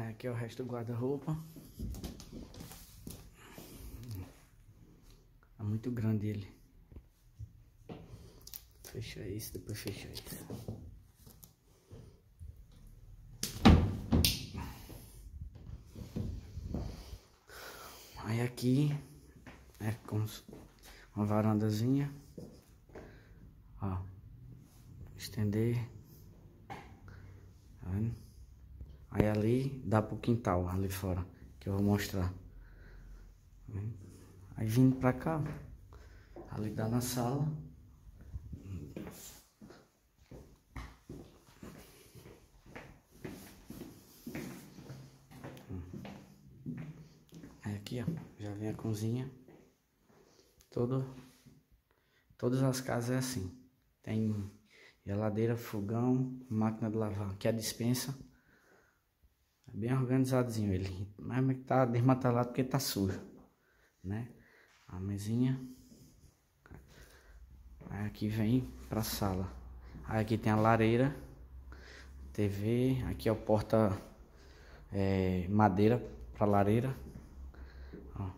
Aqui é o resto do guarda-roupa. É muito grande ele. Fecha isso, depois fecha isso. Aí aqui é com uma varandazinha. Ó. Estender. Tá vendo? Aí ali dá pro quintal, ali fora, que eu vou mostrar. Aí vindo pra cá, ali dá na sala. Aí aqui, ó, já vem a cozinha. Todas as casas é assim. Tem geladeira, fogão, máquina de lavar. Aqui é a despensa. É bem organizadinho ele. Mas tá desmantelado porque tá sujo, né? A mesinha. Aí aqui vem pra sala. Aí aqui tem a lareira, TV. Aqui é o porta madeira pra lareira. Ó.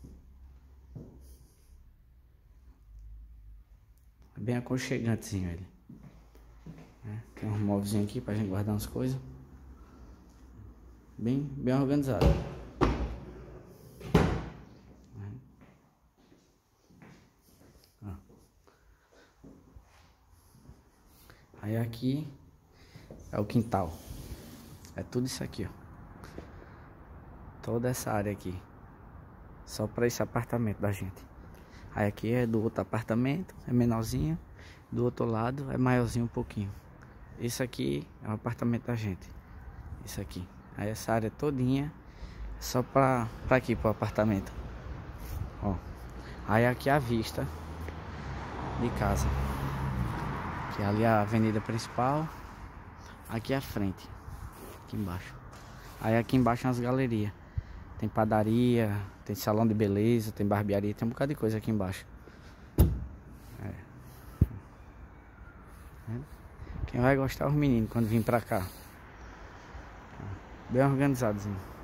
É bem aconchegantezinho ele. Tem uns móveis aqui pra gente guardar umas coisas. Bem organizado. Aí aqui é o quintal. É tudo isso aqui, ó. Toda essa área aqui. Só para esse apartamento da gente. Aí aqui é do outro apartamento, é menorzinho. Do outro lado é maiorzinho um pouquinho. Esse aqui é o apartamento da gente. Isso aqui. Aí essa área todinha é só pra aqui, pro apartamento. Ó. Aí aqui é a vista de casa. Que ali é a avenida principal. Aqui é a frente. Aqui embaixo. Aí aqui embaixo as galerias. Tem padaria, tem salão de beleza, tem barbearia, tem um bocado de coisa aqui embaixo. Quem vai gostar é os meninos quando vir pra cá. Bem organizadozinho.